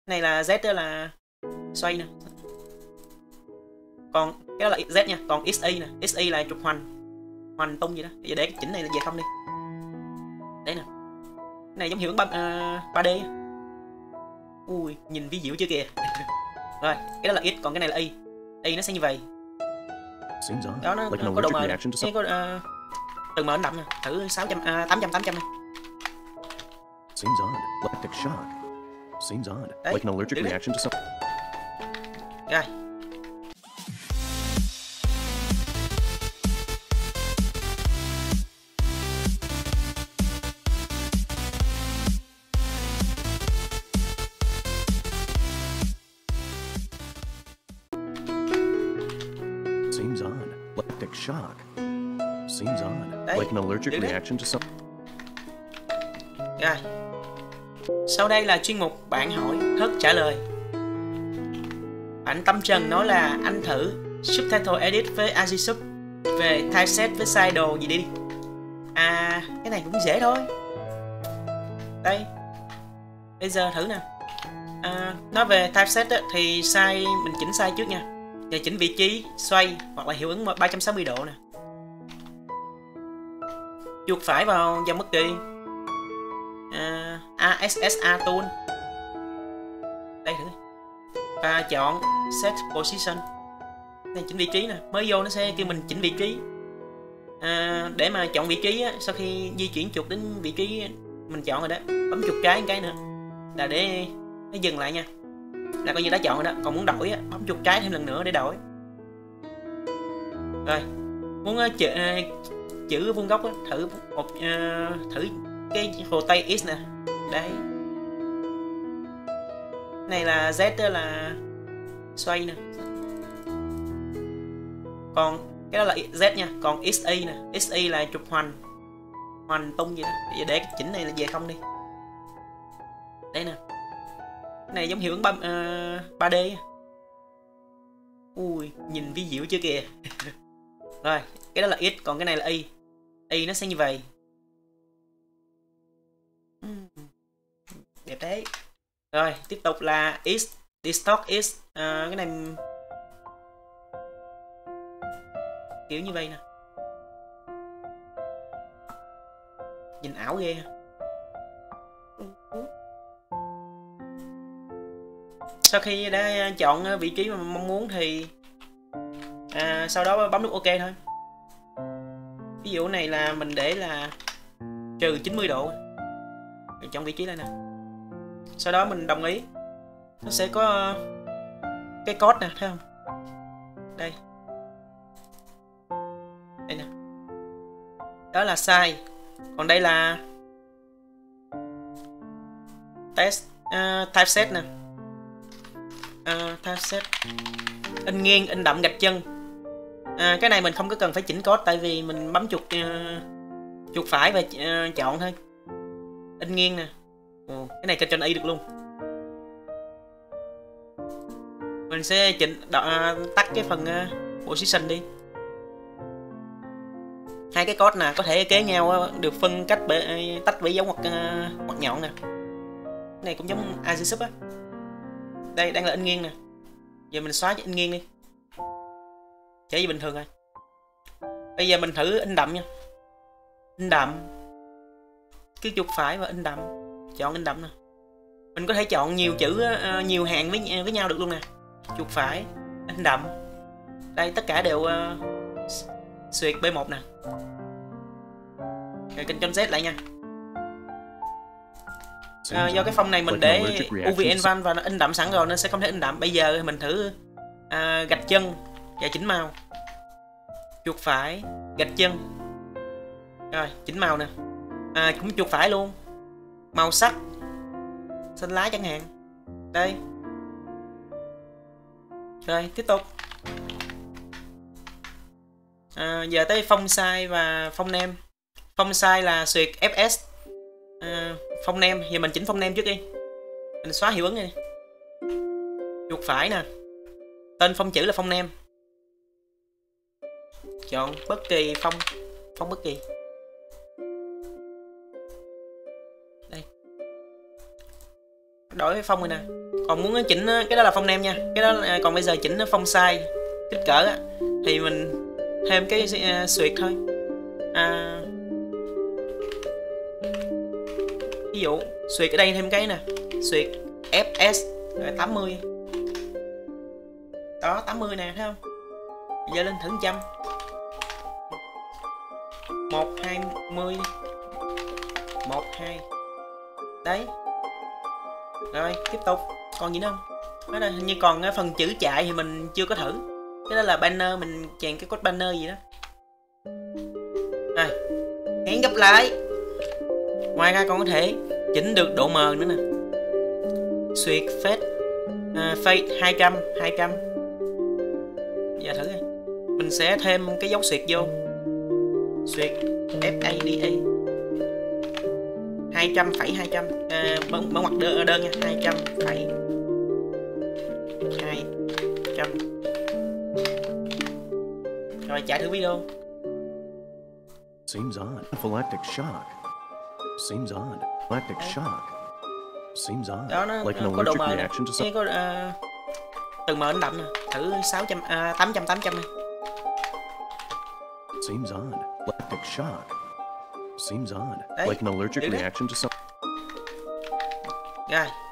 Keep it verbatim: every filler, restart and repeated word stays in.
Này là Z đó là xoay nè, còn cái đó là Z nha, còn ích y nè, ích y là trục hoành hoành tung gì đó. Bây giờ để cái chỉnh này là về không đi. Đấy nè, cái này giống hiệu ứng ba, uh, ba D. Ui, nhìn ví diệu chưa kìa. Rồi, cái đó là X, còn cái này là Y. Y nó sẽ như vậy. Đó, nó like có độ mờ, có uh, từng mờ đậm nha. Thử sáu trăm, uh, tám trăm, tám trăm này. Seems odd. Electric shock. Seems odd. Đấy, like an allergic reaction to something. Rồi. Seems odd. Electric shock. Seems odd. Đấy, like an allergic reaction to something. Rồi. Sau đây là chuyên mục bạn hỏi Thất trả lời. Bạn Tâm Trần nói là anh thử Subtitle Edit với Agisub về typeset với size đồ gì đi. À, cái này cũng dễ thôi. Đây. Bây giờ thử nè. À, nói về typeset á, thì size mình chỉnh size trước nha. Giờ chỉnh vị trí, xoay hoặc là hiệu ứng ba trăm sáu mươi độ nè. Chuột phải vào dòng bất kỳ. Uh, a ét ét a tool đây thử và chọn set position này, chỉnh vị trí nè. Mới vô nó sẽ kêu mình chỉnh vị trí. Uh, để mà chọn vị trí á, sau khi di chuyển chuột đến vị trí mình chọn rồi đó, bấm chuột trái một cái nữa là để nó dừng lại nha, là coi như đã chọn rồi đó. Còn muốn đổi á, bấm chuột trái thêm lần nữa để đổi. Rồi muốn uh, chữ, uh, chữ vuông góc á, thử một uh, thử cái rotate X nè. Đấy, này là Z đó là xoay nè, còn cái đó là Z nha, còn ích y nè, ích y là trục hoành hoành tung vậy đó. Bây giờ để cái chỉnh này là về không đi. Đây nè, cái này giống hiệu ứng ba, uh, ba D. Ui, nhìn ví diệu chưa kìa. Rồi, cái đó là X, còn cái này là Y. Y nó sẽ như vậy. Đẹp đấy. Rồi tiếp tục là X, distort X. À, cái này kiểu như vậy nè, nhìn ảo ghê. Sau khi đã chọn vị trí mà mong muốn thì à, sau đó bấm nút OK thôi. Ví dụ này là mình để là trừ chín mươi độ, rồi chọn vị trí đây nè. Sau đó mình đồng ý, nó sẽ có cái code nè, thấy không? Đây, đây nè, đó là size. Còn đây là test uh, typeset nè, uh, typeset in nghiêng, in đậm, gạch chân. À, cái này mình không có cần phải chỉnh code, tại vì mình bấm chuột uh, chuột phải và uh, chọn thôi. In nghiêng nè. Ồ, cái này Ctrl Y được luôn. Mình sẽ chỉnh đọ, tắt cái phần uh, position đi. Hai cái code nè có thể kế nhau, được phân cách bởi, tách bởi dấu ngoặc uh, ngoặc nhọn nè. Cái này cũng giống Agisub á. Đây đang là in nghiêng nè. Giờ mình xóa cho in nghiêng đi, chỉ như bình thường rồi. Bây giờ mình thử in đậm nha. In đậm, cứ chuột phải và in đậm, chọn in đậm nè. Mình có thể chọn nhiều chữ, uh, nhiều hàng với với nhau được luôn nè. Chuột phải, in đậm. Đây tất cả đều uh, xuyệt B một nè. Rồi Ctrl Z lại nha. À, do cái phông này mình để u vê Envan và nó in đậm sẵn rồi nên sẽ không thể in đậm. Bây giờ mình thử uh, gạch chân và chỉnh màu. Chuột phải, gạch chân. Rồi chỉnh màu nè. À, cũng chuột phải luôn. Màu sắc xanh lá chẳng hạn. Đây. Rồi tiếp tục. À, giờ tới font size và font name. Font size là xuyệt ép ét. À, font name, giờ mình chỉnh font name trước đi. Mình xóa hiệu ứng đi. Chuột phải nè. Tên phông chữ là font name. Chọn bất kỳ phông, phông bất kỳ. Đây. Đổi cái phông rồi nè. Còn muốn chỉnh cái đó là phông nem nha, cái đó là, còn bây giờ chỉnh phông size kích cỡ á, thì mình thêm cái uh, xuyệt thôi. À, ví dụ xuyệt ở đây thêm cái nè, xuyệt ép ét tám mươi đó, tám mươi nè, thấy không? Giờ lên thử một trăm, một hai mươi, một hai đấy. Rồi tiếp tục, còn gì nữa không? Đó là hình như còn phần chữ chạy thì mình chưa có thử. Cái đó là banner, mình chèn cái code banner gì đó. Rồi, hẹn gặp lại. Ngoài ra còn có thể chỉnh được độ mờ nữa nè. Xuyệt fade uh, fade hai trăm, hai trăm. Giờ thử đi. Mình sẽ thêm cái dấu xuyệt vô. Xuyệt fade hai trăm phẩy hai trăm, à, mở, mở ngoặc đơn, đơn nha, hai trăm phẩy hai trăm. Rồi chạy thử video. Seems odd. Anaphylactic shock. Seems odd. Anaphylactic shock. Seems odd. Đó, nó Like an có độ allergic mờ reaction to có uh, từ mờ đến đậm nè. Thử sáu trăm, uh, tám trăm, tám trăm này. Seems odd. Anaphylactic shock. Seems odd. Đấy, like an allergic reaction to some. Rồi